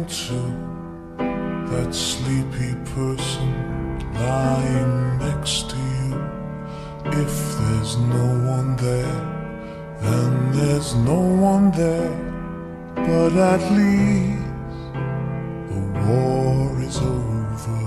happened to that sleepy person lying next to you? If there's no one there, then there's no one there. But at least the war is over.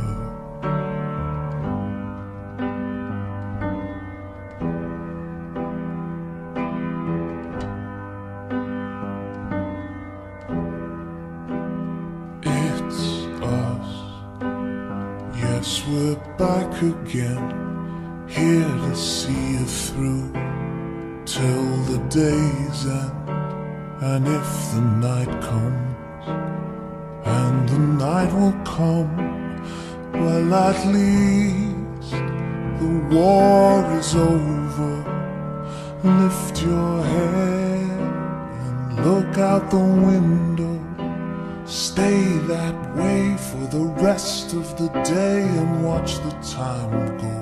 It's us, yes, we're back again, here to see you through till the day's end. And if the night comes, and the night will come, well, at least the war is over. Lift your head and look out the window. Stay that way for the rest of the day and watch the time go.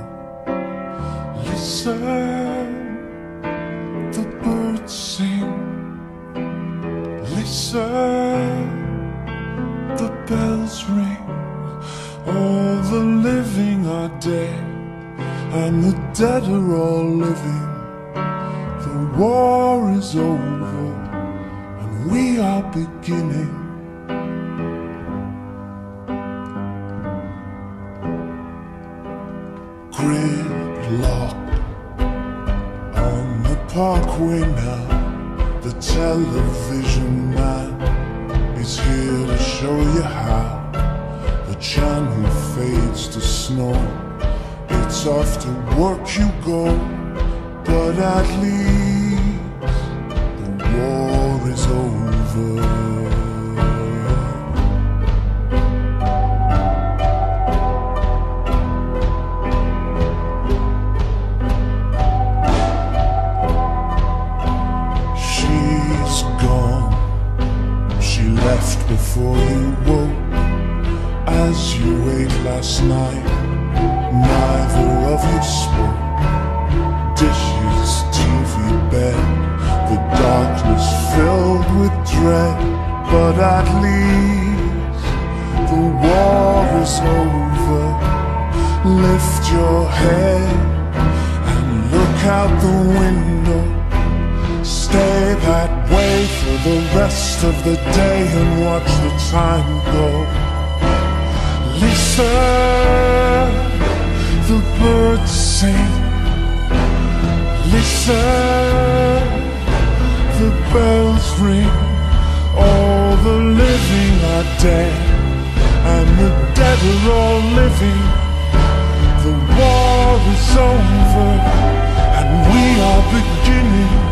Listen, the birds sing. Listen, the bells ring. All the living are dead, and the dead are all living. The war is over, and we are beginning. Gridlock on the parkway now. The television man is here to show you how the channel fades to snow. It's off to work you go, but at least the war is over. Left before you woke. As you ate last night, neither of you spoke. Dishes, TV, bed, the darkness filled with dread. But at least the war is over. Lift your head and look out the window. Stay that way for the rest of the day and watch the time go. Listen, the birds sing. Listen, the bells ring. All the living are dead, and the dead are all living. The war is over, and we are beginning.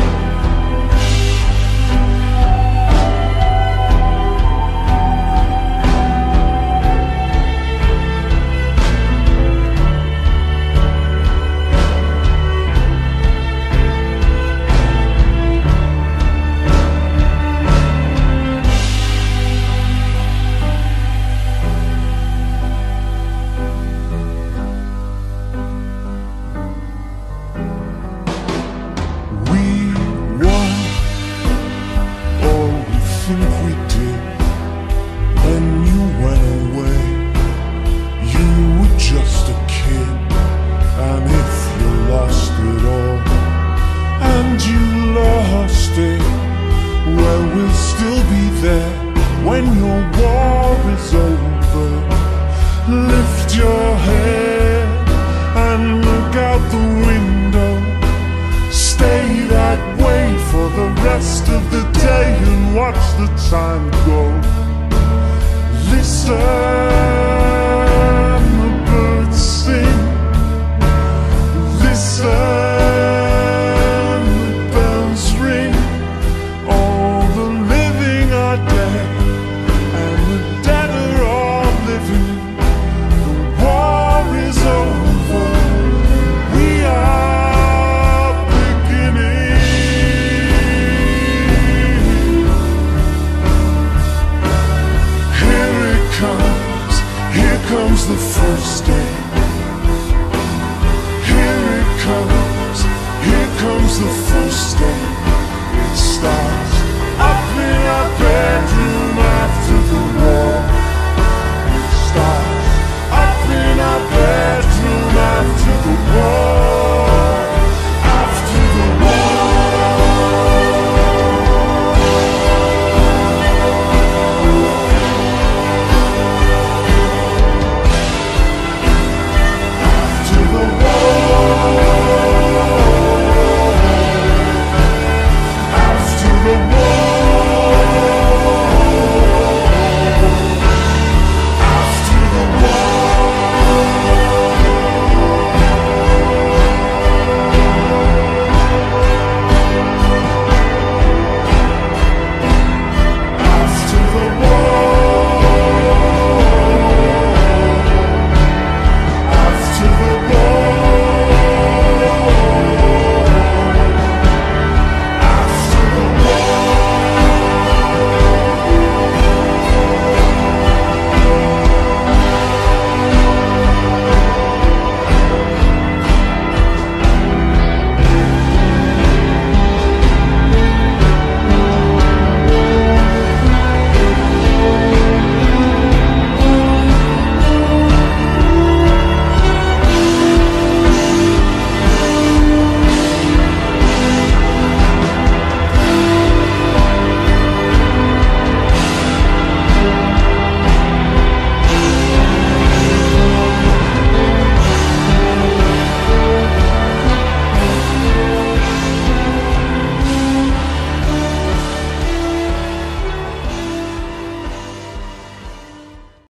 When your war is over, lift your head and look out the window. Stay that way for the rest of the day and watch the time go. Listen, the birds sing. Listen, the bells ring. All the living are dead, and the dead are all living. The war is over. We are beginning. Here it comes. Here comes the first day. Here it comes. Here comes the first